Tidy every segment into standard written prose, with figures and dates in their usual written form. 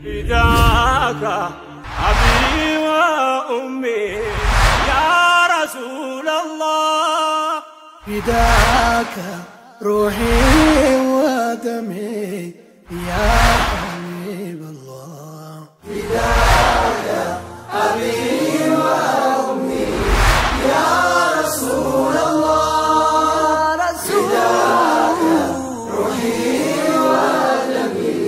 فداك أبي وأمي يا رسول الله فداك روحي ودمي يا حبيب الله فداك أبي وأمي يا رسول الله فداك روحي ودمي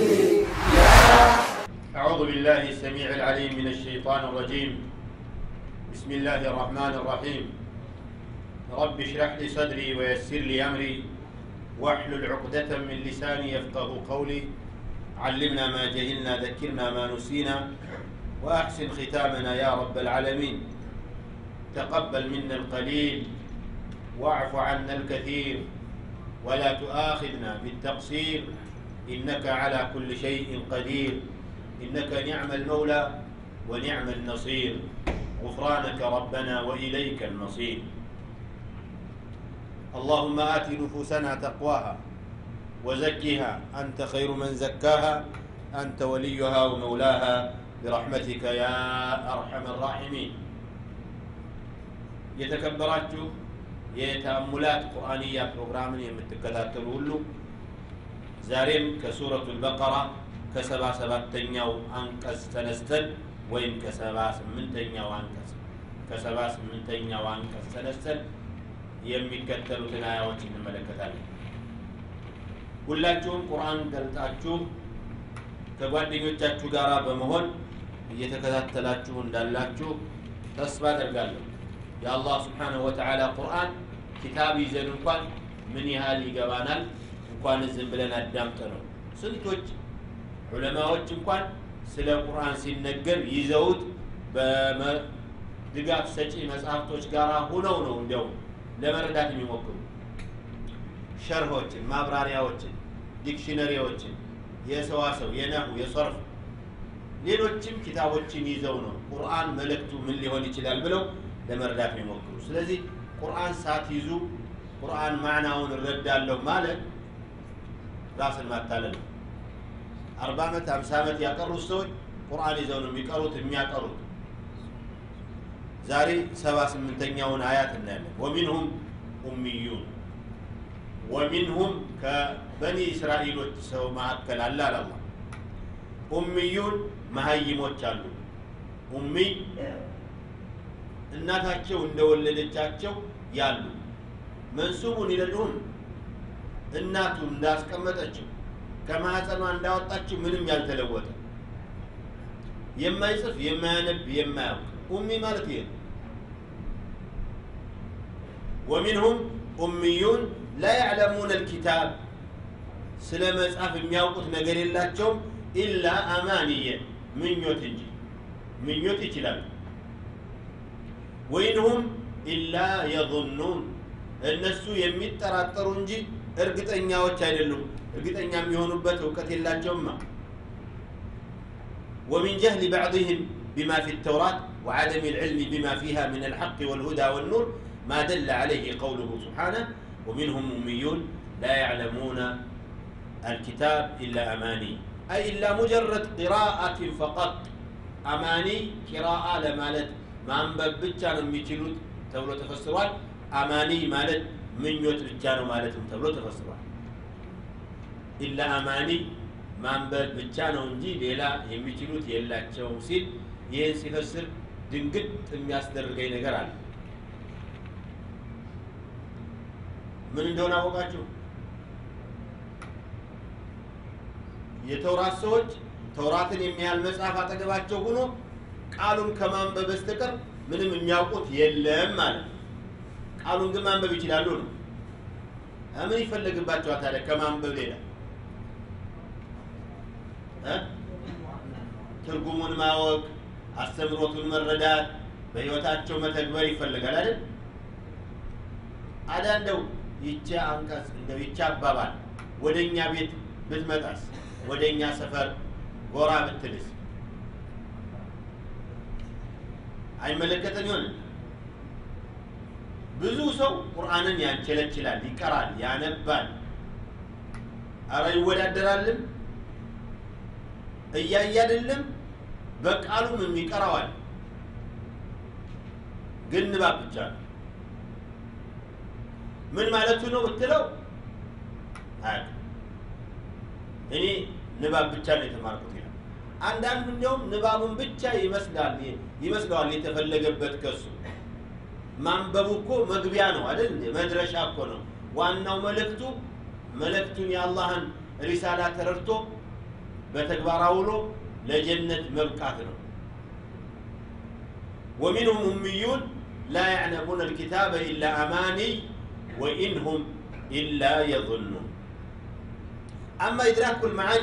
أعوذ بالله السميع العليم من الشيطان الرجيم. بسم الله الرحمن الرحيم. رب اشرح لي صدري ويسر لي أمري واحلل عقدة من لساني يفقه قولي. علمنا ما جهلنا ذكرنا ما نسينا وأحسن ختامنا يا رب العالمين. تقبل منا القليل واعف عنا الكثير ولا تؤاخذنا بالتقصير إنك على كل شيء قدير. إنك نعم المولى ونعم النصير. غفرانك ربنا وإليك المصير. اللهم آت نفوسنا تقواها وزكها أنت خير من زكاها أنت وليها ومولاها برحمتك يا أرحم الراحمين. يتكبراتشو يتأملات قرآنية بروغرامن يمتكتاتلو ሁሉ ዛሬም ከሱረቱ البقرة ከ77ኛው አንቀጽ ተነስተን ወይም ከ78ኛው አንቀጽ ተነስተን የሚከተሉትን አያዎች እንመለከታለን። ሁላችሁም ቁርአን ገልጣችሁ ከጓደኞቻችሁ ጋር በመሆን እየተከታተላችሁ እንዳላችሁ ተስፋ አደርጋለሁ። የአላህ Subhanahu Wa Ta'ala ቁርአን ኪታብ ይዘን እንኳን ምን ያህል ይገባናል እንኳን ዝም ብለን አዳምጠነው። ስንቶች ዑለማዎች እንኳን ስለ ቁርአን ሲነገር ይዘውት በድጋፍ ሰጪ መጽሐፍቶች ጋር ሆነው ነው እንደው ለመረዳት የሚሞክሩ ሸርሆችን፣ ማብራሪያዎችን፣ ዲክሽነሪዎችን፣ የሰዋሰው፣ የነህው፣ የሰርፍ ሌሎችም ኪታቦችን ይዘው ነው ቁርአን መልእክቱ ምን ሊሆን ይችላል ብለው ለመረዳት የሚሞክሩ። ስለዚህ ቁርአን ሳትይዙ ቁርአን ማዕናውን እረዳለሁ ማለት ራስን ማታለል ነው። 40 ዓመት 50 ዓመት ያቀሩት ሰዎች ቁርአን ይዘው ነው የሚያቀሩት። ዛሬ 78ኛውን አያት እናያለን። ወሚንሁም ኡሚዩን ወሚንሁም ከበኒ እስራኤሎች ሰው መካከል አለ አላህ ኡሚዩን መሃይሞች አሉ። ኡሚ እናታቸው እንደወለደቻቸው ያሉ መንሱቡን ይለዱን እናቱ እንዳስቀመጠችው ከማህፀኗ እንዳወጣችው ምንም ያልተለወጠ የማይጽፍ የማያነብ የማያውቅ ኡሚ ማለት ይሄ። ومنهم أميون لا يعلمون الكتاب سلا مصحف የሚያውቁት ነገር የላቸውም إلا أمانية ምኞት እንጂ ምኞት ይችላል። وإنهم إلا يظنون እነሱ የሚጠራጠሩ እንጂ እርግጠኛዎች አይደሉም። እርግጠኛ የሚሆኑበት ዕውቀት የላቸውም። ومن جهل بعضهم بما في التوراة وعدم العلم بما فيها من الحق والهدى والنور ما دل عليه قوله سبحانه ومنهم أميون لا يعلمون الكتاب إلا أماني أي إلا مجرد قراءة فقط. أماني قراءة لمالت ما أنبب بتشان ميتلوت تولو تفسروات. أماني مالت من يوت بتشان مالتهم تولو تفسروات. إلا أماني ما أنبب بتشان ونجي ليلا يميتلوت يلا تشوم سيد ينسي فسر دنقت የሚያስደር ገይ ነገር አለ። ምን እንደሆነ አወቃችሁ? የተውራት ሰዎች ተውራትን የሚያል መጽሐፍ አጠገባቸው ሆኖ ቃሉን ከማንበብ በስተቀር ምንም የሚያውቁት የለም ማለት ነው። ቃሉን ግን ማንበብ ይችላሉ ነው። ምን ይፈልግባቸዋል ታዲያ ከማንበብ ሌላ? ትርጉሙን ማወቅ፣ አስተምሮቱን መረዳት፣ በህይወታቸው መተግበር ይፈልጋል አይደል? አዳንደው ይቻ አንቀጽ እንደው ይቻ አባባል ወደኛ ቤት ብትመጣስ ወደኛ ሰፈር ጎራ ብትልስ አይመለከተን ይሆን? ብዙ ሰው ቁርአንን ያንቸለችላል፣ ይቀራል፣ ያነባል። አረ ይወዳደራልም እያያደለም በቃሉም የሚቀራዋል ግን ንባብ ብቻ ነው ምን ማለቱ ነው ብትለው እኔ ንባብ ብቻ ነው የተማርኩት ይላል አንዳንዱ እንደውም ንባቡን ብቻ ይመስላል የተፈለገበት ከሱ ማንበቡ እኮ መግቢያ ነው አይደል መድረሻ እኮ ነው ዋናው መልእክቱን የአላህን ሪሳላ ተረድቶ በተግባር አውሎ ለጀነት መብቃት ነው ومنهم أميون لا يعلمون الكتاب إلا أماني وإنهم إلا يظنون أما إدراك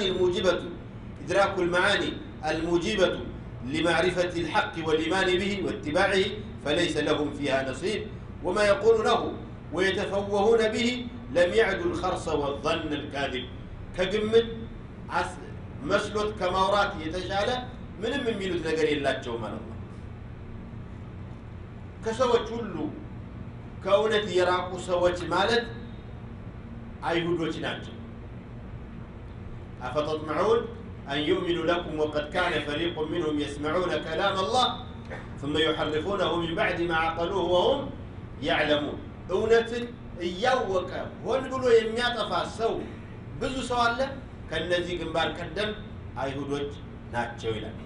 المعاني الموجبة لمعرفة الحق والإيمان به واتباعه فليس لهم فيها نصيب وما يقولونه ويتفوهون به لم يعدوا الخرص والظن الكاذب كجمد مسلوت كمورات يتشالى من ميلوت نجر يلاچو مال الله كسوچ ሁሉ ከእውነት የራቁ ሰዎች ማለት አይሁዶች ናቸው أفتطمعون أن يؤمنوا لكم وقد كان فريق منهم يسمعون كلام الله ثم يحرفونه من بعد ما عقلوه وهم يعلمون እውነት እያወቀ ሆን ብሎ የሚያጠፋ ሰው ብዙ ሰው አለ ከነዚህ ግንባር ቀደም አይሁዶች ናቸው ይላል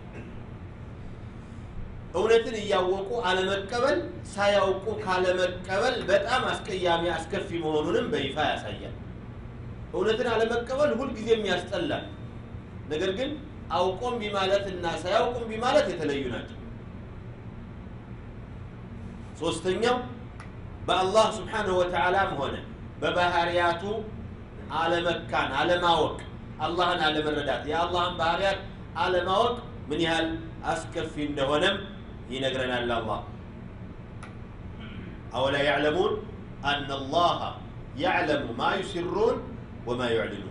እውነትን እያወቁ አለመቀበል ሳያውቁ ካለመቀበል በጣም አስቀያሚ አስከፊ መሆኑንም በይፋ ያሳያል እውነትን አለመቀበል ሁሉ ጊዜ የሚያስጠላል ነገር ግን አውቆም ቢማለትና ሳያውቁም ቢማለት የተለዩ ናቸው ሶስተኛው በአላህ Subhanahu Wa Ta'ala ሆነ በባህሪያቱ አለመካን አለማወቅ አላህን አለመረዳት የአላህን ባህሪያት አለማወቅ ምን ያህል አስከፊ እንደሆነም ይነግረናል አላህ أولا يعلمون أن الله يعلم ما يسرون وما يعلنون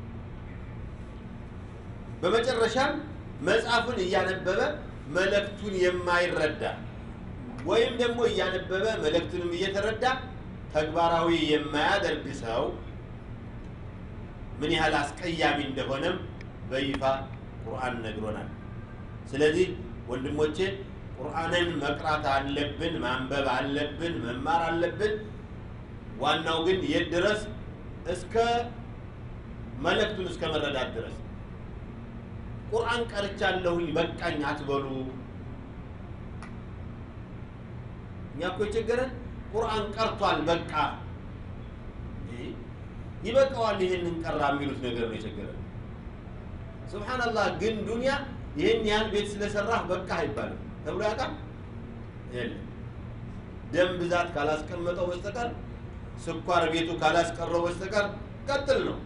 በመጨረሻም መጽሐፉን እያነበበ መልእክቱን የማይረዳ ወይም ደግሞ እያነበበ መልእክቱንም እየተረዳ ተግባራዊ የማያደርግ ሰው ምን ያህል አስቀያሚ እንደሆነም በይፋ ቁርአን ነግሮናል ስለዚህ ወንድሞቼ ቁርአንን መቅራት አለብን ማንበብ አለብን መማር አለብን ዋናው ግን የድረስ እስከ መልእክቱን እስከ መረዳት ድረስ ቁርአን ቀርቻለሁኝ በቃኝ አትበሉ ያኮ ቸገረን ቁርአን ቀርቷል በቃ ይበቃዋል ይሄንን ቀራ የሚሉት ነገር ነው የቸገረን ሱብሃንአላህ ግን ዱንያ ይሄን ያህል ቤት ስለሰራህ በቃ አይባልም ተብሎ ያውቃል የለም ደም ብዛት ካላስቀመጠው በስተቀር ስኳር ቤቱ ካላስቀረው በስተቀር ቀጥል ነው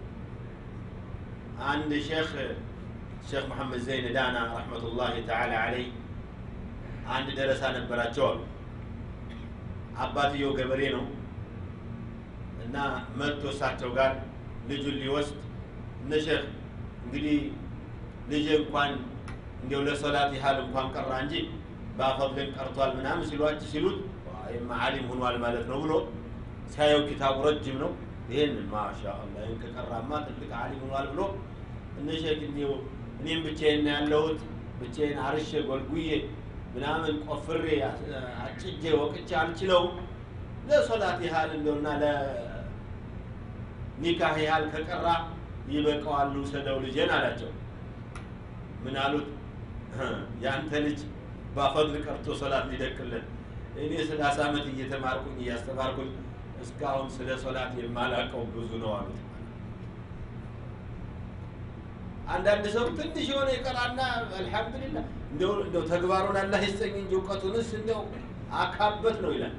አንድ ሼክ መሐመድ ዘይን ዳና ረህመቱላሂ ተዓላ ዐለይሂ አንድ ደረሳ ነበራቸው አሉ አባትየው ገበሬ ነው እና መጥቶ እሳቸው ጋር ልጁን ሊወስድ ነሸህ እንግዲህ ልጅ እንኳን እንደው ለሶላት ይሃል እንኳን ቀራ እንጂ ባፈድልን ቀርቷል ምናምን ሲሉት አይማ ዓሊም ሆኗል ማለት ነው ብሎ ሳይው ኪታቡ ረጅም ነው ይሄን ማሻአላህ እንከቀራማ ትልቅ ዓሊም ሆኗል ብሎ እነሸህ እኔም ብቻዬን ያለሁት ብቻዬን አርሼ ጎልጉዬ ምናምን ቆፍሬ አጭጄ ወቅቼ አልችለው ለሶላት ይሃል እንደውና ለኒካህ ይሃል ከቀራ ይበቃዋል ሰደው ልጅን አላቸው ምን አሉት ያንተ ልጅ ባፈድል ቀርቶ ሶላት ሊደክልን እኔ 30 ዓመት እየተማርኩኝ እያስተማርኩኝ እስካሁን ስለ ሶላት የማላቀው ብዙ ነው አሉት አንዳንድ ሰው ትንሽ የሆነ ይቀራና አልহামዱሊላህ እንደው ተግባሩን አላህ ይስጠኝ እንጂ ወቀቱንስ እንደው አካበት ነው ይላል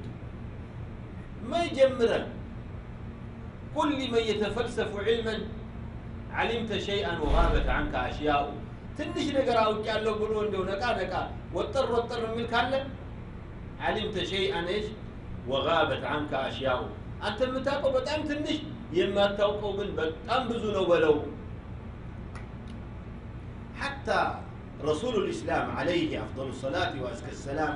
ما كل من يتفلسف علما علمت شيئا وغابت عنك اشياء ትንሽ ነገር አውቃለሁ ብሎ እንደው ነቃ ወጥር የሚል ካለ علمت شيئا ايش وغابت عنك اشياء አንተ የምታውቀው በጣም ትንሽ የማታውቀው ግን በጣም ብዙ ነው በለው حتى رسول الإسلام عليه أفضل الصلاة وأزكى السلام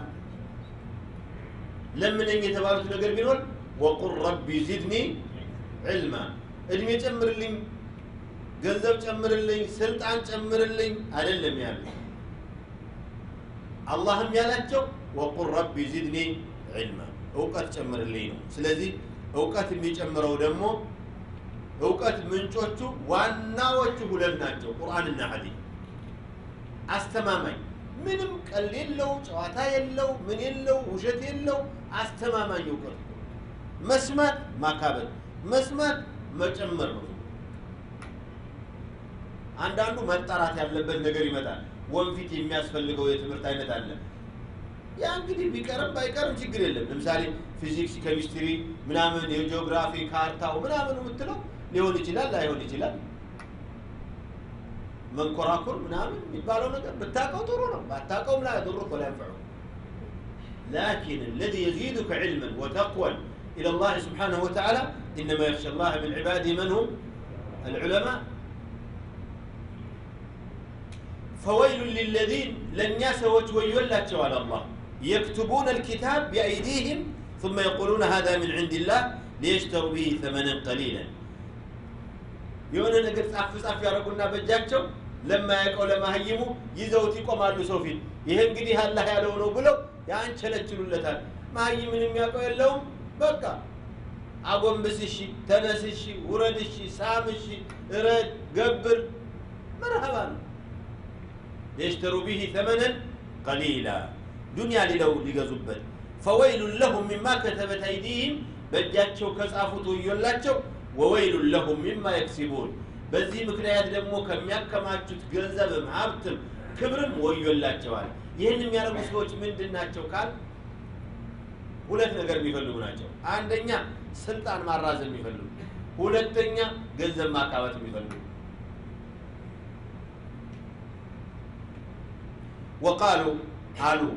لمن أن يتبارك نقر بنول وقل ربي زدني علما ادمي تمر لي ገንዘብ ጨምርልኝ ስልጣን ጨምርልኝ አይደለም ያለው አላህም ያላቸው ወቁል ረቢ ዚድኒ ዒልማ እውቀት ጨምርልኝ ነው ስለዚህ እውቀት የሚጨምረው ደግሞ እውቀት ምንጮቹ ዋናዎቹ ሁለት ናቸው ቁርአንና ሐዲስ አስተማማኝ ምንም ቀልድ የለው ጨዋታ የለው ምን የለው ውሸት የለው አስተማማኝ እውቀት መስማት ማካበል መስማት መጨመር ነው አንዳንዱ መጣራት ያለበት ነገር ይመጣል ወንፊት የሚያስፈልገው የትምህርት አይነት አለ ያ እንግዲህ ቢቀርም ባይቀርም ችግር የለም ለምሳሌ ፊዚክስ ኬሚስትሪ ምናምን የጂኦግራፊ ካርታው ምናምን የምትለው ሊሆን ይችላል ላይሆን ይችላል መንኮራኩር ምናምን የሚባለው ነገር ብታውቀው ጥሩ ነው ባታውቀውም لا يضرك ولا ينفعك لكن الذي يزيدك علما وتقوى إلى الله سبحانه وتعالى إنما يخشى الله من عباده من هم العلماء فويل للذين لن يسوت ويولت على الله يكتبون الكتاب بأيديهم ثم يقولون هذا من عند الله ليشتروا به ثمنا قليلا يونا نقر صف يارقونا بجاكتو لما يقول لما هيمو يزوت يقومالو سوفين يهن قدي هالله يالونو بلو يعني شلتلو لتان ما هيمن يقول اللهم بقى أقوم بسشي تنسشي وردشي سامشي رد قبر مرحبا يشتروا به ثمنا قليلا دنيا للو لقزبت فويل لهم مما كتبت أيديهم بجاتشو كسافتو يولاتشو وويل لهم مما يكسبون بزي مكنيات دمو كم يكماتشوت ገንዘብም ሀብትም ክብርም ወዮላቸዋል ይሄን የሚያረጉ ሰዎች ምንድናቸው ካል ሁለት ነገር የሚፈልጉ ናቸው አንደኛ ስልጣን ማራዘም የሚፈልጉ ሁለተኛ ገንዘብ ማካበት የሚፈልጉ وقالوا قالوا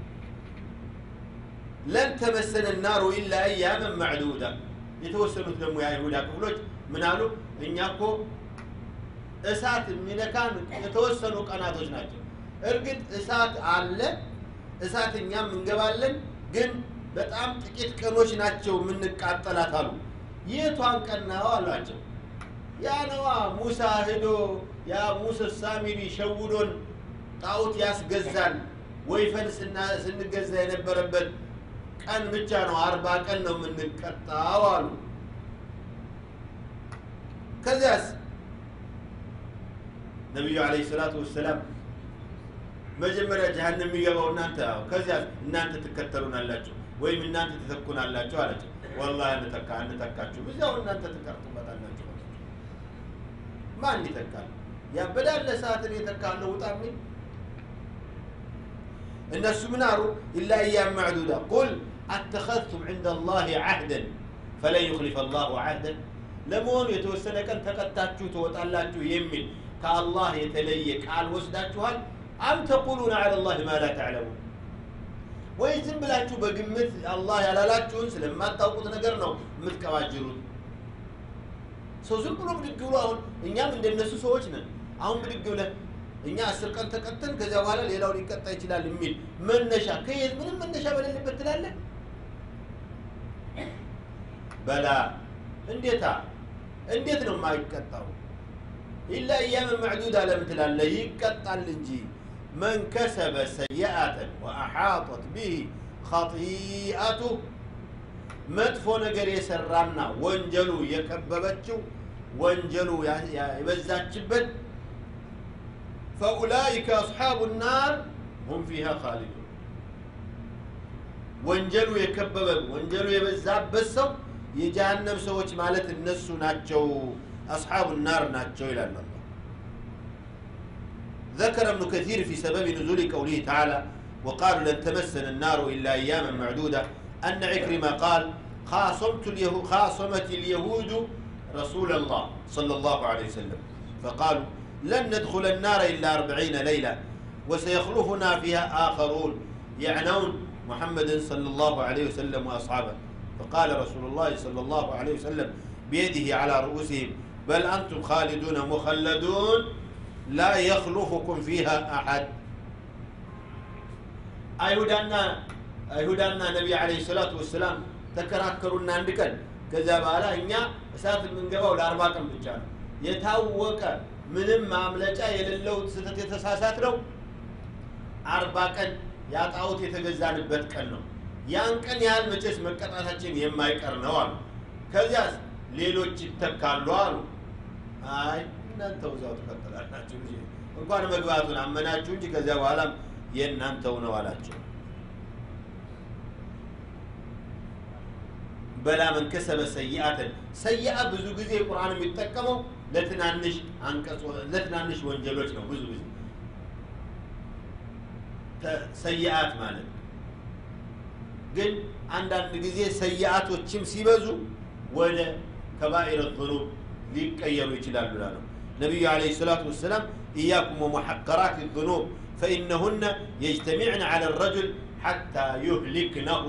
لن تمسنا النار الا اياما معدوده يتوسلوا دمو يا يهودا كفلوች ምን አሉ እኛኮ እሳት ሚነካን የተወሰኑ ቀናቶች ናቸው እርግጥ እሳት አለ እሳትኛም እንገባለን ግን በጣም ጥቂት ቀኖች ናቸው ምንቃጠላት አሉ የቷን ቀናው አሏቸው ያ ነዋ ሙሳ ሄዶ ያ ሙሳ ሳሚሪ ሸውዶን ጣውት ያስገዛል ወይፈን ስንገዛ የነበረበት ቀን ብቻ ነው 40 ቀን ነው ምንቀጣው አሉ ከዚያስ ነብዩ አለይሂ ሰላቱ ወሰለም መጀመሪያ ጀሃነም ይገባው ከዚያስ እናንተ ተከተሉናላችሁ ወይም እናንተ ተተኩናላችሁ አላቸው والله አንተካችሁ ብዙው እናንተ ተከርቱበታላችሁ ማን ይተካል ያበዳለ ሰዓትን የተካለው ወጣም الناس منارو إلا أيام معدودة قل اتخذتم عند الله عهدا فلن يخلف الله عهدا لمون يتوسنا كان تقطعتوا توطالاችሁ የሚል ከአላህ የተለየ ቃል ወስዳችኋል አም ተقولون على الله ما لا تعلمون ወይ ዝም ብላችሁ በግምት አላህ ያላላችሁን ስለማታውቁት ነገር ነው የምትቀባጅሩት ሰው ዝም ብሎ ብድግሉ አሁን እኛም እንደነሱ ሰዎች ነን አሁን ብድግሉ እኛ 10 ቀን ተቀጥተን ከዛ በኋላ ሌላው ሊቀጣ ይችላል የሚል መነሻ ከየት ምንም መነሻ በሌለበት ትላለ በላ እንዴት ነው ማይቀጣው إلا أيام معدودة لم تلال يقطع الانجي من كسب سيئة وأحاطت به خطيئته مدفو نقر يسرنا وانجلو يكببتشو وانجلو يبزاتشبت فأولئك أصحاب النار هم فيها خالدون وانجلو يكببت وانجلو يبزات بسو يجهنم سوچ مالت النسو ناتشو أصحاب النار ناتشو إلى الله ذكر ابن كثير في سبب نزول قوله تعالى وقالوا لن تمسنا النار إلا أياما معدودة أن عكرمة قال خاصمت اليهود رسول الله صلى الله عليه وسلم فقالوا لن ندخل النار إلا 40 ليلة وسيخلفنا فيها آخرون يعنون محمد صلى الله عليه وسلم وأصحابه فقال رسول الله صلى الله عليه وسلم بيده على رؤوسهم بل أنتم خالدون مخلدون لا يخلفكم فيها أحد أيهودنا نبي عليه الصلاة والسلام تكراكرون عندك كذا بالا إنيا أسات من قبل 4 ቀን ብቻ ነው የታወቀ ምንም ማምለጫ የሌለው ስተት የተሳሳት ነው 40 ቀን ያጣውት የተገዛንበት ቀን ነው ያን ቀን ያህል መቼስ መቀጣታችን የማይቀር ነው አሉ ከዚያስ ሌሎች ይተካሉ አሉ አይ እናንተው ዛው ተከተላላችሁ እንጂ እንኳን መግባቱን አመናችሁ እንጂ ከዚያ በኋላ የእናንተው ነው አላችሁ በላ من كسب سيئات سيئة ብዙ ጊዜ ቁርአን የሚጠቀመው ለትናንሽ አንቀጾ ለትናንሽ ወንጀሎች ነው ብዙ ጊዜ ሰይአት ማለት ግን አንዳንድ ጊዜ ሰይአቶችም ሲበዙ ወደ ከባኢር الذنوب ሊቀየሩ ይችላሉ ነው ነብዩ አለይሂ ሰላቱ ወሰለም ኢያኩም ወሙሐቀራት الذنوب فإنهن يجتمعن على الرجل حتى يهلكنه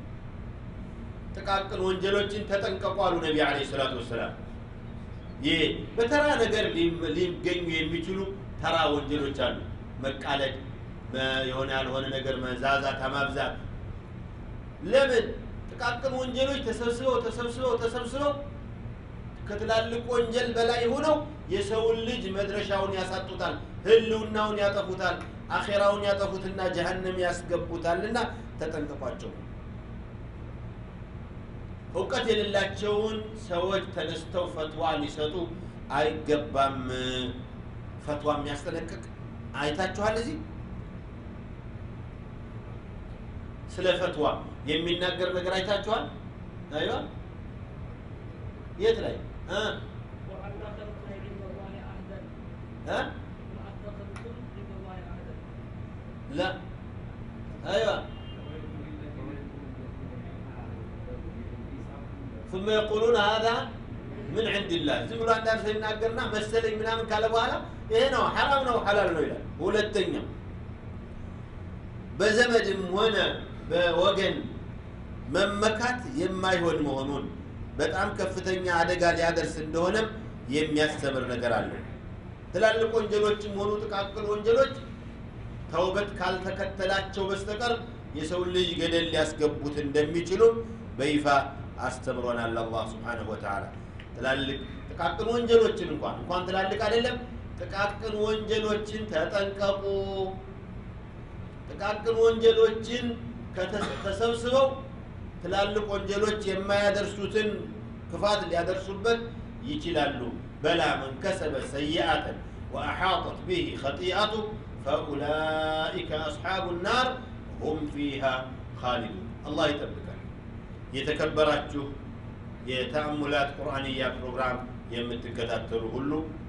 ተቃቅን ወንጀሎችን ተጠንቀቁ አሉ ነብዩ አለይሂ ሰላቱ ወሰለም በተራ ነገር ሊገኙ የሚችሉ ተራ ወንጀሎች አሉ መቃለድ የሆነ ያልሆነ ነገር መዛዛት ማብዛት ለምን ተቃቅን ወንጀሎች ተሰብስበው ከትላልቅ ወንጀል በላይ ሆነው የሰው ልጅ መድረሻውን ያሳጡታል ህልውናውን ያጠፉታል አኺራውን ያጠፉትና ጀሃነም ያስገቡታልና ተጠንቀቋቸው እውቀት የሌላቸውን ሰዎች ተነስተው ፈትዋ ሊሰጡ አይገባም ፈትዋ የሚያስጠነቅቅ አይታችኋል እዚህ ስለ ፈትዋ የሚናገር ነገር አይታችኋል አይዋ የት ላይ لا ايوه ثم يقولون هذا من عند الله زمرو عندنا سيناغرنا مسلኝ ምናምን ካለ በኋላ ይሄ ነው حرام ነው حلال ነው ይላል ሁለተኛ በዘመድም ሆነ በወገን መመካት የማይሆን መሆኑን በጣም ከፍተኛ አደጋ ሊያደርስ እንደሆነ የሚያስተምር ነገር አለ ትላልቅ ወንጀሎችም ሆኑ ጥቃቅን ወንጀሎች ተውበት ካልተከተላቸው በስተቀር የሰው ልጅ ገደል ሊያስገቡት እንደሚችሉ በይፋ አስተምሮናል አላህ Subhanahu Wa Ta'ala ትላልቅ ጥቃቅን ወንጀሎችን እንኳን ትላልቅ አይደለም ጥቃቅን ወንጀሎችን ተጠንቀቁ ጥቃቅን ወንጀሎችን ከተሰብስበው ትላልቅ ወንጀሎች የማያደርሱትን ክፋት ሊያደርሱበት ይችላሉ በላ من كسب سيئة وأحاطت به خطيئته فأولئك أصحاب النار هم فيها خالدون الله يتبارك يتكبراتችሁ የተአሙላት ቁርአንያ ፕሮግራም የምትከታተሉ ሁሉ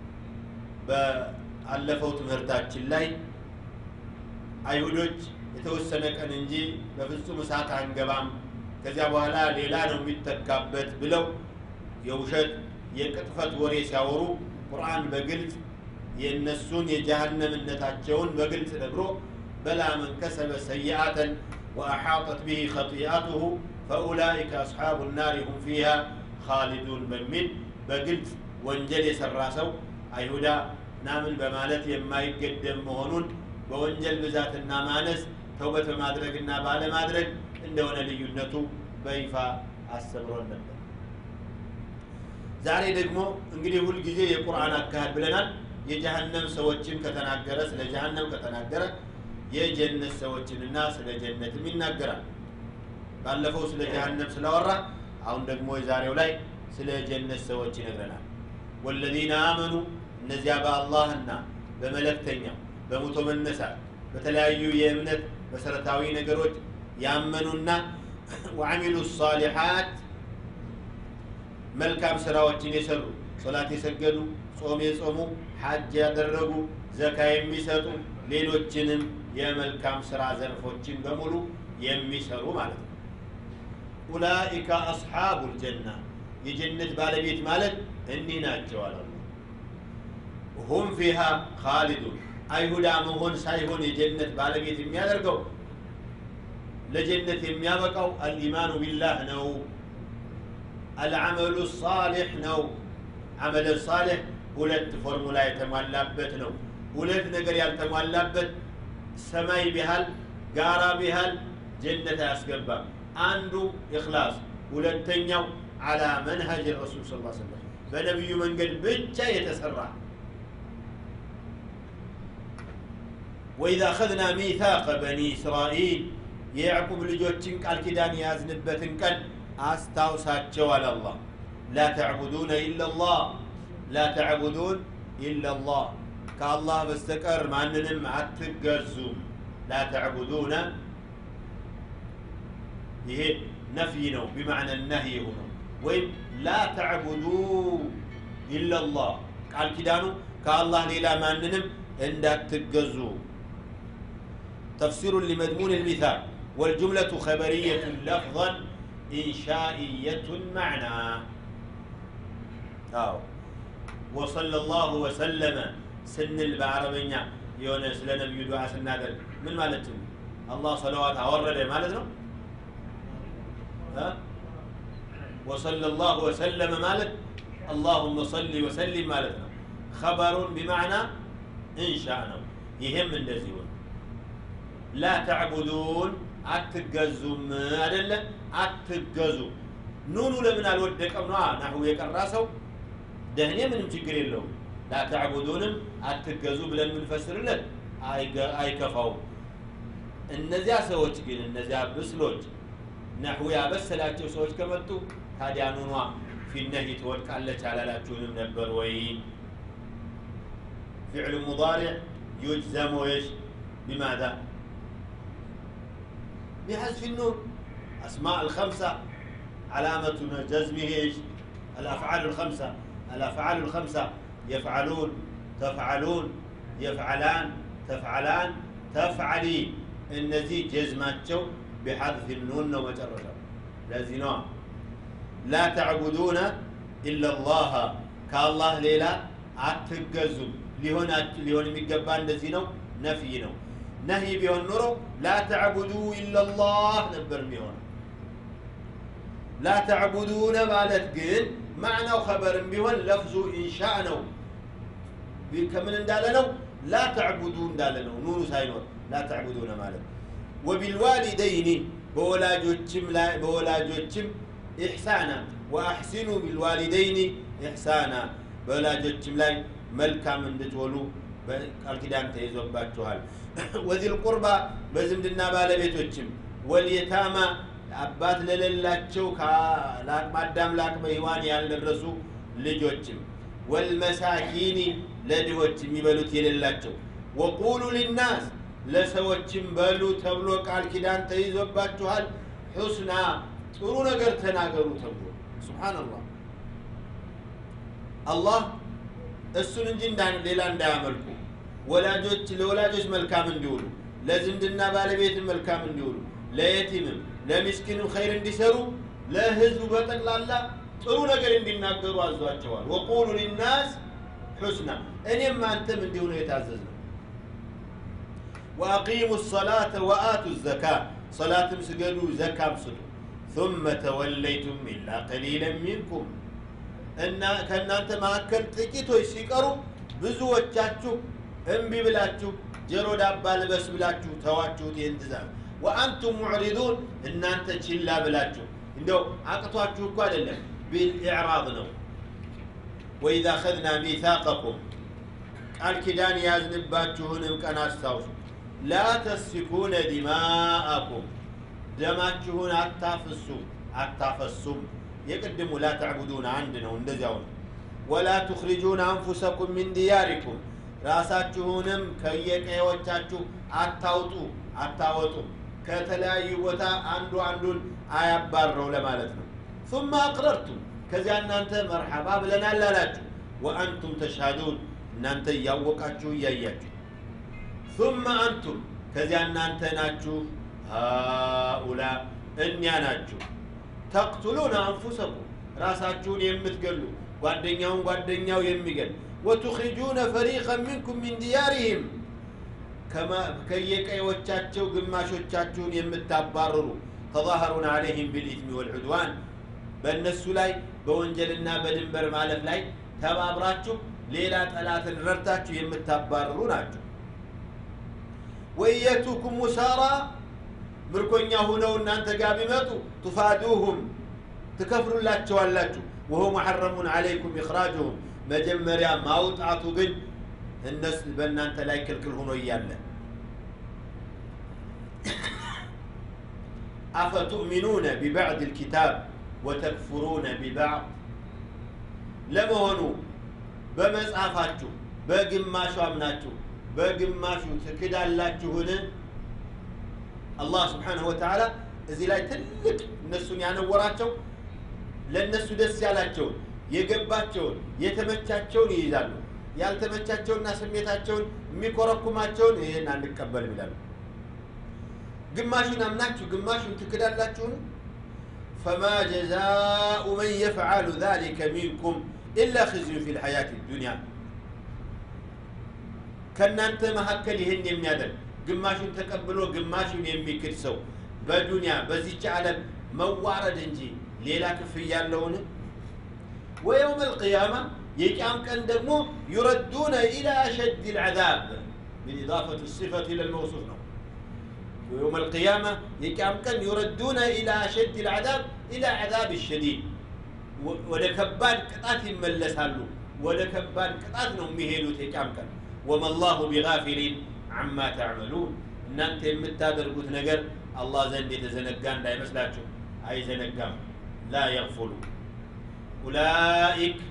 በአለፈው ትምህርታችን ላይ አይሁዶች የተወሰነ ቀን እንጂ በፍጹም እሳት አንገባም ከዚያ በኋላ ሌላ ነው የሚተካበት ብለው የውሸት የቅጥፈት ወሬ ሲያወሩ ቁርአን በግልጽ የነሱን የጀሃነምነታቸውን በግልጽ ነግሮ በላ من كسب سيئة وأحاطت به خطيئته فأولئك أصحاب النار هم فيها خالدون بمن بقلت وانجل يسراسو أيهودا نامن بمالت يما يقدم مهنون بوانجل بذات النامانس توبة مادرق النابال مادرق عندنا ليونتو بيفا السبرون نبدا زاري دقمو انقلي هو الجزي القرآن أكهد بلنا يجهنم سوچن كتناقرة سلا جهنم كتناقرة يجنة سوچن الناس سلا جنة من ناقرة ባለፈው ስለ ጀሃነም ስለወራ አሁን ደግሞ የዛሬው ላይ ስለ ጀነት ሰዎች ይነግረናል والذين آمنوا እነዚያ በአላህና በመለክተኛው በሞቶ መነሳት በተለያዩ የእምነት መሰረታዊ ነገሮች ያመኑና وعملوا الصالحات መልካም ስራዎችን የሰሩ ሶላት የሰገዱ ጾም የጾሙ ሐጅ ያደረጉ ዘካ የሚሰጡ ሌሎችንም የመልካም ስራ ዘርፎችን በሙሉ የሚሰሩ ማለት ነው أولئك أصحاب الجنة يجنة بالبيت مالك إننا جوال هم فيها خالدون أي هدا مهون سايهون يجنة بالبيت ميادرقو لجنة ميابقو الإيمان بالله نو العمل الصالح نو عمل الصالح ولد فرمولا يتمالبت نو ولد نقر يتمالبت سماي بهال قارا بهال جنة أسقبا عنده إخلاص ولتنيو على منهج الرسول صلى الله عليه وسلم በነብዩ መንገድ ብቻ የተሰራ وإذا أخذنا ميثاق بني إسرائيل يعقوب ልጆችን ቃል ኪዳን ያዝንበትን ቀን አስታውሳቸው አለ አላህ لا تعبدون إلا الله لا تعبدون إلا الله كالله بستقر معننم አትገዙም لا تعبدون ይሄ نفي ነው بمعنى النهي هنا وين لا تعبدوا إلا الله قال كدانو كالله ليلا معننم እንዳትገዙ تفسير لمضمون المثال والجملة خبرية لفظا إنشائية معنى وصلى الله وسلم سن العربية يونس لنبي دعاء سنادر من مالتهم الله صلوات أورد مالتهم وصلى الله وسلم مالت اللهم صل وسلم مالتنا خبر بمعنى إنشاءنا يهم من دزيون لا تعبدون أتجزم أدلة أتجزو نونو لمن الودك أمنا نحو يكراسو دهنيا من مشكل له لا تعبدون أتجزو بلن من فسر لك أي كفاو النزيا سوتش كين النزيا بسلوج نحو يا بس لا تسوتش كملتو هذه أنواع في النهي تودك على لا تشون من البروي فعل مضارع يجزم وإيش بماذا؟ بحذف النون أسماء الخمسة علامة جزمه إيش؟ الأفعال الخمسة يفعلون تفعلون يفعلان تفعلان تفعلي النزي جزماتشو بحذف النون ومجرده لازنوا لا تعبدون إلا الله كالله ليلا أتجزم لهون የሚገባ እንደዚህ ነው ነፍይ ነው ነህይ ቢሆን ኑሮ لا تعبدوا إلا الله ነበር የሚሆነው لا تعبدون ማለት ግን معنى خبر ቢሆን لفظ إنشاء ነው ከምን እንዳለ ነው لا تعبدوا እንዳለ ነው ኑሩ ሳይኖር لا تعبدون ማለት وبالوالدين በወላጆችም إحسانا وأحسنوا بالوالدين إحسانا በወላጆችም ላይ መልካም እንድትወሉ ቃል ኪዳን ተይዞባችኋል وذي القربى በዝምድና ባለቤቶችም واليتامى አባት ለሌላቸው ለአቅማዳም ለአቅመ ሔዋን ያልደረሱ ልጆችም والمساكين ለድሆች የሚበሉት የሌላቸው وقولوا للناس ለሰዎችም በሉ ተብሎ ቃል ኪዳን ተይዞባችኋል حسنا ጥሩ ነገር ተናገሩ ተብሎ ሱብሃንአላህ አላህ እሱን እንጂ ሌላ እንዳያመልኩ ወላጆች ለወላጆች መልካም እንዲውሉ ለዝምድና ባለቤት መልካም እንዲውሉ ለየቲምም ለምስኪንም ኸይር እንዲሰሩ ለህዝቡ በጠቅላላ ጥሩ ነገር እንዲናገሩ አዟቸዋል وقولوا للناس حسنا እኔም አንተም እንዲሁ ነው የታዘዝነው واقيموا الصلاه واتوا الزكاه صلاتم سجدوا زكام سدوا ثم توليتم الا قليلا منكم እና ከናንተ ማከል ጥቂቶች ሲቀሩ ብዙዎቻችሁ እንቢ ብላችሁ ጀሮ ዳባ ልበስ ብላችሁ ተዋችሁት የእንትዛዝ وانتم معرضون እናንተ ችላ ብላችሁ እንደው አቅቷችሁ እኮ አይደለም بالإعراض ነው واذا اخذنا ميثاقكم ቃል ኪዳን ያዝንባችሁንም ቀን አስታውሱ لا تسفكون دماءكم ደማችሁን አታፈሱም يقدموا لا تعبدون عندنا وندزاون ولا تخرجون أنفسكم من دياركم راساتكم كيقيوچاچو አታወጡ ከተለያዩ ቦታ አንዱን አያባረው ለማለት ነው ثم اقررتم ከዚያ እናንተ መርሐባ ብለናል አላችሁ وانتم تشهدون እናንተ ያወቃችሁ ያያችሁ ثم انتم ከዚያ እናንተ ናችሁ هؤلاء እኛ ናችሁ تقتلون أنفسكم راساتكم يمتقلوا ጓደኛው የሚገል وتخرجون فريقا منكم من ديارهم كما ከየቀዮቻቸው ግማሾቻችሁን የምታባረሩ تظاهرون عليهم بالإثم والعدوان በእነሱ ላይ በወንጀልና በድንበር ማለፍ ላይ ተባብራችሁ ሌላ ጠላትን ረድታችሁ የምታባረሩ ናችሁ ويتكم مسارا ምርኮኛ ሆነው እናንተ ጋር ቢመጡ تفادوهم تكفروا ላቸው وهو محرم عليكم إخراجهم مجمريا موطعتو ግን الناس በእናንተ ላይ ክልክል ሆኖ ይያለ أفتؤمنون ببعض الكتاب وتكفرون ببعض ለመሆኑ በመጽሐፋችሁ በግማሹ አምናችሁ በግማሹ ትክዳላችሁን አላህ Subhanahu Wa Ta'ala እዚህ ላይ ትልቅ እነሱን ያነወራቸው ለነሱ ደስ ያላቸውን የገባቸውን የተመቻቸውን ይይዛሉ ያልተመቻቸውና ስሜታቸውን የሚኮረኩማቸውን ይሄን አንቀበል ይላሉ ግማሹን አምናችሁ ግማሹን ትክዳላችሁን فما جزاء من يفعل ذلك منكم إلا خزي في الحياة الدنيا ከናንተ መሐከል ይሄን የሚያደርግ ግማሹን ተቀብሎ ግማሹን የሚክድ ሰው በዱንያ በዚች ዓለም መዋረድ እንጂ ሌላ ክፍያ ያለውን ويوم القيامة يقام كان دمو يردون إلى أشد العذاب من إضافة الصفة إلى الموصوف ويوم القيامة يقام كان يردون إلى أشد العذاب إلى عذاب الشديد ولكبان قطات يملسالو ولكبان قطات ነው የሚሄዱት يقام كان وما الله بغافل عما تعملون እናንተ የምታደርጉት ነገር አላህ ዘንድ የተዘነጋ እንዳይመስላችሁ አይዘነጋም لا يغفل أولئك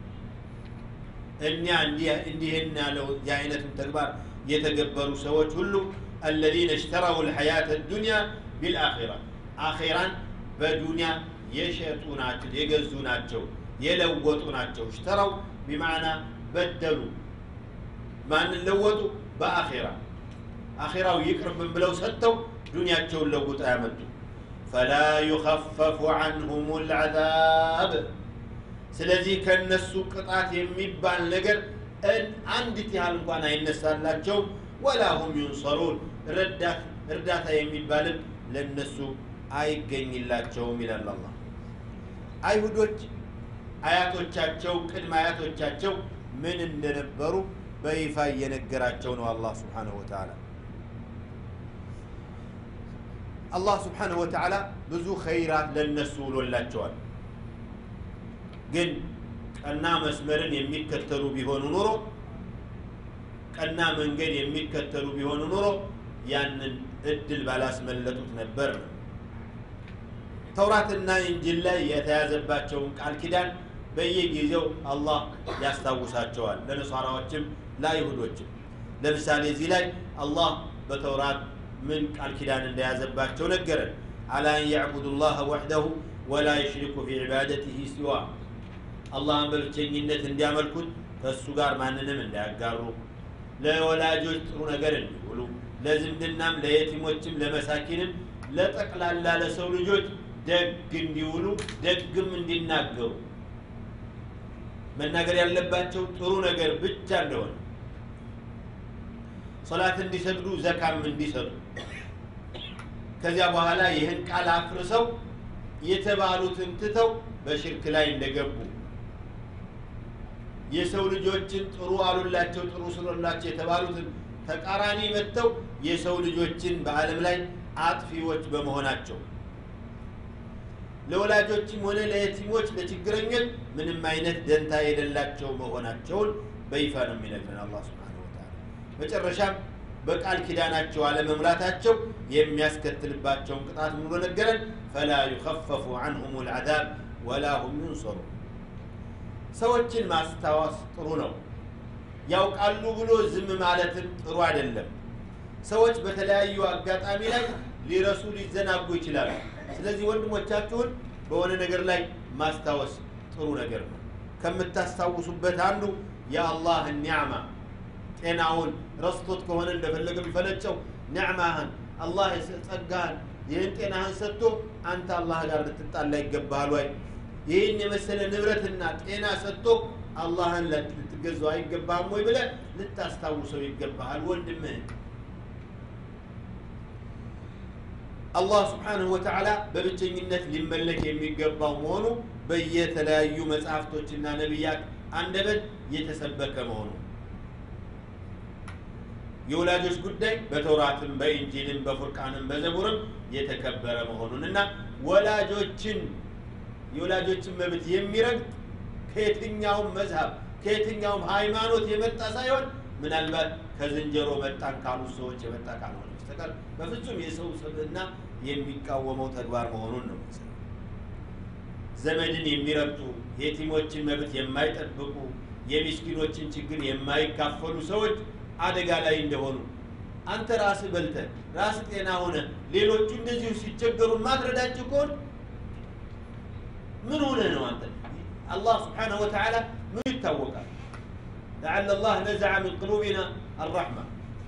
እኛ እንዲህና ያለው የአይነቱን ተግባር የተገበሩ ሰዎች ሁሉ الذين اشتروا الحياة الدنيا بالآخرة آخرا بدنيا يشتوناتو يجزوناتو يلوطوناتو اشتروا بمعنى بدلوا ما نلوطوا بآخرة آخرة يقرب من بلو ستو دنياتو لوط آمنتو فلا يخفف عنهم العذاب ስለዚህ ከነሱ ቅጣት የሚባል ነገር አንዲት ያህል እንኳን አይነሳላቸው ولا هم ينصرون እርዳታ የሚባል ለነሱ አይገኝላቸውም ይላል አላህ አይሁዶች አያቶቻቸው ቅድመ አያቶቻቸው ምን እንደነበሩ በይፋ የነገራቸው ነው አላህ Subhanahu Wa Ta'ala አላህ Subhanahu Wa Ta'ala ብዙ ኸይራት ለነሱ ውሎላቸዋል ግን ቀና መስመርን የሚከተሉ ቢሆኑ ኖሮ ቀና መንገድ የሚከተሉ ቢሆኑ ኖሮ ያንን እድል ባላስመለጡት ነበር ተውራትና እንጂል ላይ የተያዘባቸው ቃል ኪዳን በየጊዜው አላህ ያስታውሳቸዋል ለነሳራዎችም ለይሁዶችም ለምሳሌ እዚህ ላይ አላህ በተውራት ምን ቃል ኪዳን እንደያዘባቸው ነገረን على ان يعبدوا الله وحده ولا يشركوا في عبادته سواه አላህን በብቸኝነት እንዲያመልኩት ከሱ ጋር ማንንም እንዳያጋሩ ለወላጆች ጥሩ ነገር እንዲውሉ ለዝምድናም ለየቲሞችም ለመሳኪንም ለጠቅላላ ለሰው ልጆች ደግ እንዲውሉ ደግም እንዲናገሩ መናገር ያለባቸው ጥሩ ነገር ብቻ እንደሆነ ሶላት እንዲሰግዱ ዘካም እንዲሰጡ ከዚያ በኋላ ይህን ቃል አፍርሰው የተባሉትን ትተው በሽርክ ላይ እንደገቡ የሰው ልጆችን ጥሩ አሉላቸው ጥሩ ስለላቸው የተባሉትን ተቃራኒ መተው የሰው ልጆችን በአለም ላይ አጥፊዎች በመሆናቸው ለወላጆችም ሆነ ለየቲሞች ለችግረኞች ምንም አይነት ደንታ የሌላቸው መሆናቸውን በይፋ ነው የሚነግረን አላህ Subhanahu Wa Ta'ala መጨረሻም በቃል ኪዳናቸው አለመሙላታቸው የሚያስከትልባቸውን ቅጣት ሙሉ ነገረን فلا يخفف عنهم العذاب ولا هم ينصرون ሰዎችን ማስተዋወስ ጥሩ ነው ያውቃሉ ብሎ ዝም ማለት ጥሩ አይደለም ሰዎች በተለያዩ አጋጣሚ ላይ ሊረሱ ሊዘናጉ ይችላሉ ስለዚህ ወንድሞቻችሁን በሆነ ነገር ላይ ማስተዋወስ ጥሩ ነገር ነው ከምታስተዋውሱበት አንዱ የአላህ ኒዕማ ጤናውን ረስቶት ከሆነ እንደፈለገ ቢፈነጨው ኒዕማህን አላህ የጸጋህን ይህን ጤናህን ሰጥቶ አንተ አላህ ጋር ልትጣላ ይገባሃል ወይ ይህን የመሰለ ንብረትና ጤና ሰጥቶ አላህን ልትገዛው አይገባም ወይ ብለህ ልታስታውሰው ይገባሃል ወንድምህ አላህ Subhanahu Wa Ta'ala በብቸኝነት ሊመለክ የሚገባው መሆኑ በየተለያዩ መጽሐፍቶችና ነብያት አንደበት የተሰበከ መሆኑ የወላጆች ጉዳይ በተውራትም በኢንጂልም በፉርቃንም በዘቡርም የተከበረ መሆኑንና ወላጆችን የወላጆችን መብት የሚረግጥ ከየትኛውም መዝሀብ ከየትኛውም ሃይማኖት የመጣ ሳይሆን ምናልባት ከዝንጀሮ መጣን ካሉ ሰዎች የመጣ ካልሆነ በስተቀር በፍጹም የሰው ስብዕና የሚቃወመው ተግባር መሆኑን ነው። ዘመድን የሚረግጡ የቲሞችን መብት የማይጠብቁ የሚስኪኖችን ችግር የማይካፈሉ ሰዎች አደጋ ላይ እንደሆኑ አንተ ራስህ በልተህ ራስህ ጤና ሆነ ሌሎቹ እንደዚሁ ሲቸገሩ ማትረዳቸው ከሆነ من هنا نوانت الله سبحانه وتعالى من يتوقع لعل الله نزع من قلوبنا الرحمة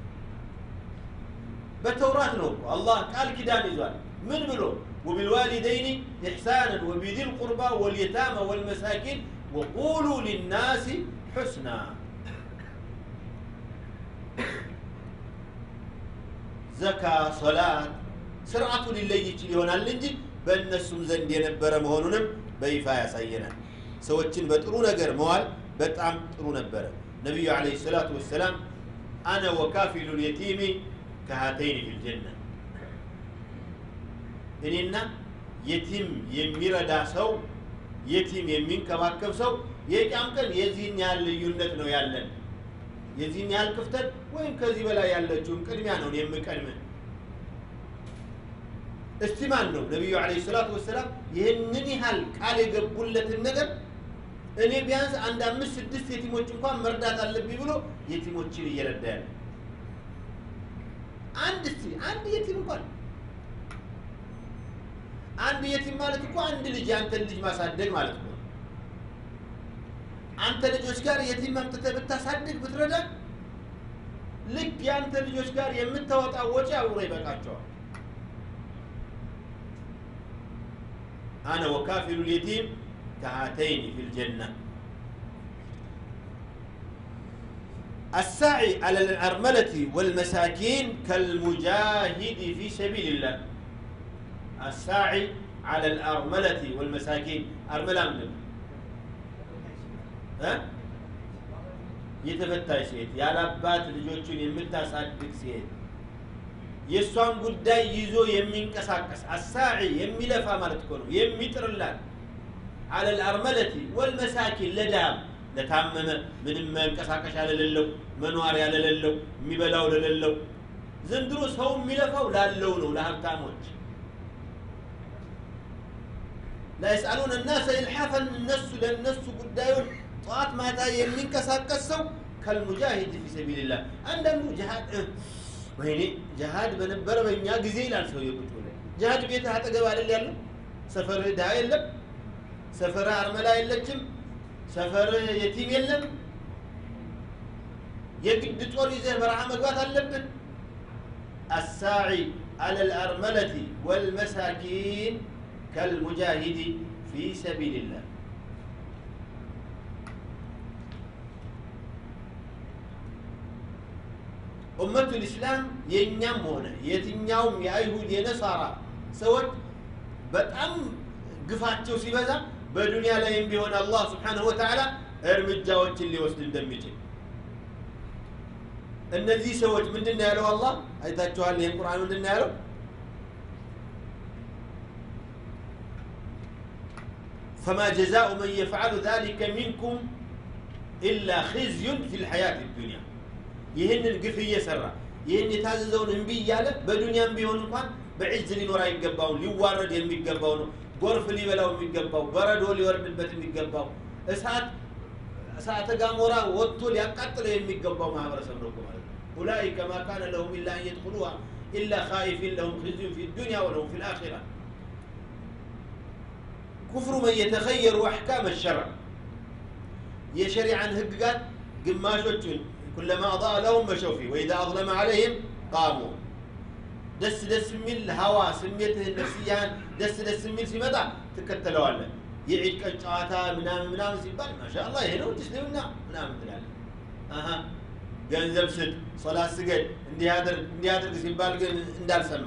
بالتوراة نوك الله قال كدان يزوال من بلو وبالوالدين إحسانا وبذي القربى واليتامى والمساكين وقولوا للناس حسنا زكاة صلاة سرعة لله يجي هنا اللنجي በእነሱም ዘንድ የነበረ መሆኑንም በይፋ ያሳየናል። ሰዎችን በጥሩ ነገር መዋል በጣም ጥሩ ነበር። ነብዩ አለይሂ ሰላቱ ወሰለም انا وكافل اليتيم كهاتين في الجنه እኔና የቲም የሚረዳ ሰው የቲም የሚንከባከብ ሰው የቂያም ቀን የዚህን ያህል ልዩነት ነው ያለን። የዚህን ያህል ክፍተት ወይም ከዚህ በላይ ያለችውን ቅድሚያ ነው የምቀድመው። استمان ነው ነብዩ አለይሂ ሰላቱ ወሰለም ይሄንን ያህል ቃል የገቡለትን ነገር እኔ ቢያንስ አንድ 5-6 የቲሞች እንኳን መርዳት አለብኝ ብሎ የቲሞችን እየረዳ ያለ አንድ የቲም እንኳን አንድ የቲም ማለት እኮ አንድ ልጅ አንተ ልጅ ማሳደግ ማለት ነው። አንተ ልጆች ጋር የቲም አምጥተህ ብታሳድግ ብትረዳ ልክ ያንተ ልጆች ጋር የምታወጣው ወጪ አብሮ ይበቃቸዋል። أنا وكافل اليتيم كهاتين في الجنة. السعي على الأرملة والمساكين كالمجاهد في سبيل الله. السعي على الأرملة والمساكين أرملة من ها؟ يتفتى سيد يا ربات لجوتشون يمتى صادق سيد የሷን ጉዳይ ይዞ የሚንቀሳቀስ አሳዒ የሚለፋ ማለት እኮ ነው የሚጥርላት على الأرملة والمساكين ለዳም ለታመመ ምንም መንቀሳቀሻ ለሌለው መኗሪያ ለሌለው የሚበላው ለሌለው ዘንድሮ ሰው የሚለፋው ላለው ነው ለሀብታሞች لا يسألون الناس إلحافا الناس للناس ጉዳዩን ጧት ማታ የሚንቀሳቀስ ሰው كالمجاهد في سبيل الله عندما جهاد وهني جهاد بنبر بينيا ጊዜ ይላል ሰው ይቁጥሩ جهاد ቤት አጠገብ አይደል ያለው ሰፈር ዳ የለም ሰፈር አርመላ የለችም ሰፈር የቲም የለም የግድ ጦር ይዘህ በረሃ መግባት አለብን الساعي على الأرملة والمساكين كالمجاهد في سبيل الله أمة الإسلام ينام هنا يتنياهم يأيهود ينصارى سوت بتأم قفاتشو سيبزا بدنيا لا ينبيهون الله سبحانه وتعالى ارمجاوات اللي وسط الدمجي الذي سوت من دنا يالو الله أيتاتشوها اللي القرآن من دنا يالو فما جزاء من يفعل ذلك منكم إلا خزي في الحياة الدنيا ይሄን ግፍየ ሰራ ይሄን የታዘዘውን እንቢ ያለ በዱንያም ቢሆን እንኳን በዕዝ ሊኖር አይገባው ሊዋረድ የሚገባው ነው ጎርፍ ሊበላው የሚገባው በረዶ ሊወርድበት የሚገባው እሳት ጋሞራ ወጥቶ ሊያቃጥለው የሚገባው ማህበረሰብ ነው ማለት أولئك ما كان لهم إلا أن يدخلوها إلا خائفين لهم خزي في الدنيا ولهم في الآخرة كفر من يتخير أحكام الشرع يشرع عن هقات قماشوتين كلما أضاء لهم مشوا فيه وإذا أظلم عليهم قاموا دس من الهوى سميته النفسيان دس من سمدا تكتلوا عنه يعيد كجاتا منام سيبال ما شاء الله هنا وتسلمنا منام دلال ገንዘብ ስጥ ሶላት ስገድ እንዲያደርግ ሲባል ግን እንዳልሰማ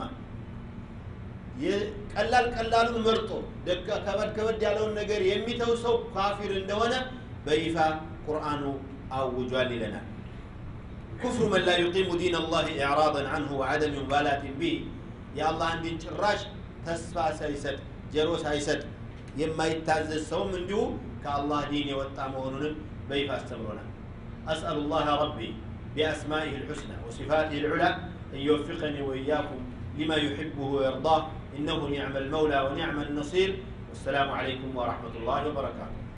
የቀላሉን መርጦ ደካ ከበድ ያለውን ነገር የሚተው ሰው ካፊር እንደሆነ በይፋ ቁርአኑ አውጇል ይለናል كفر من لا يقيم دين الله إعراضا عنه وعدم مبالاة به يا الله عندي ጭራሽ ተስፋ ሳይሰጥ ጀሮ ሳይሰጥ يما يتعزز سوم من جو كالله دين يوطع مهنون بيف استمرونا أسأل الله ربي بأسمائه الحسنى وصفاته العلى أن يوفقني وإياكم لما يحبه ويرضاه إنه نعم المولى ونعم النصير والسلام عليكم ورحمة الله وبركاته.